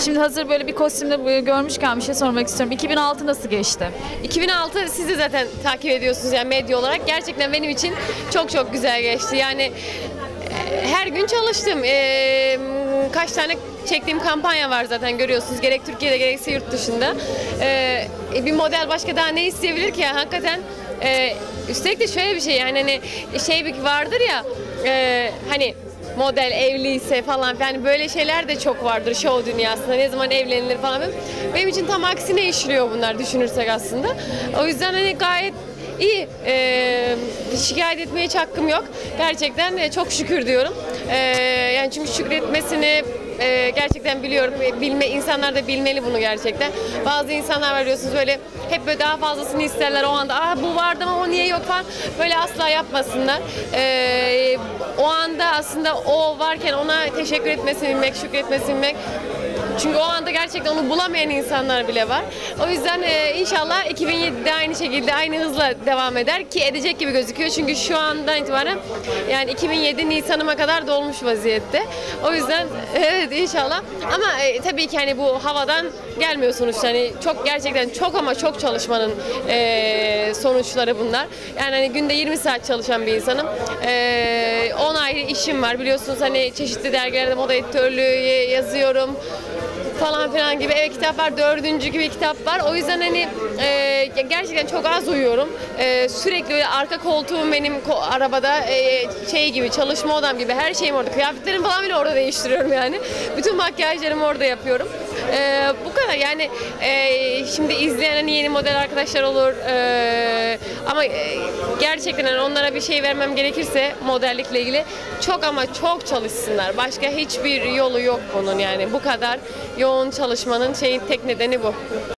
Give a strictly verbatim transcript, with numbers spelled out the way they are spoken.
Şimdi hazır böyle bir kostümde görmüşken bir şey sormak istiyorum. iki bin altı nasıl geçti? iki bin altı siz de zaten takip ediyorsunuz yani medya olarak. Gerçekten benim için çok çok güzel geçti. Yani e, her gün çalıştım. E, kaç tane çektiğim kampanya var zaten görüyorsunuz. Gerek Türkiye'de gerekse yurt dışında. E, bir model başka daha ne isteyebilir ki? Yani, hakikaten e, üstelik de şöyle bir şey yani hani şey bir vardır ya e, hani model evliyse falan yani böyle şeyler de çok vardır show dünyasında, ne zaman evlenilir falan. Benim için tam aksine işliyor bunlar düşünürsek aslında. O yüzden hani gayet iyi. Ee, şikayet etmeye hiç hakkım yok. Gerçekten e, çok şükür diyorum. Ee, yani çünkü şükretmesini e, gerçekten biliyorum. Bilme, insanlar da bilmeli bunu gerçekten. Bazı insanlar var biliyorsunuz böyle hep böyle daha fazlasını isterler o anda. Aa bu vardı ama o niye yok falan. Böyle asla yapmasınlar. Ee, o anda aslında o varken ona teşekkür etmesini bilmek, şükretmesini bilmek. Çünkü o anda gerçekten onu bulamayan insanlar bile var. O yüzden e, inşallah iki bin yedide aynı şekilde aynı hızla devam eder ki edecek gibi gözüküyor. Çünkü şu andan itibaren yani iki bin yedi Nisan'ıma kadar dolmuş vaziyette. O yüzden evet inşallah. Ama e, tabii ki hani bu havadan gelmiyor sonuçta. Hani çok gerçekten çok ama çok çalışmanın e, sonuçları bunlar. Yani hani günde yirmi saat çalışan bir insanım. E, on ayrı işim var. Biliyorsunuz hani çeşitli dergilerde moda editörlüğü yazıyorum falan filan gibi. Evet, kitap var, dördüncü gibi kitap var. O yüzden hani e, gerçekten çok az uyuyorum. E, sürekli öyle arka koltuğum benim ko arabada e, şey gibi, çalışma odam gibi, her şeyim orada. Kıyafetlerimi falan bile orada değiştiriyorum yani. Bütün makyajlarımı orada yapıyorum. E, bu kadar yani e, şimdi izleyen hani yeni model arkadaşlar olur. E, ama e, gerçekten hani onlara bir şey vermem gerekirse modellikle ilgili çok ama çok çalışsınlar. Başka hiçbir yolu yok bunun yani. Bu kadar yoğun çalışmanın şeyin tek nedeni bu.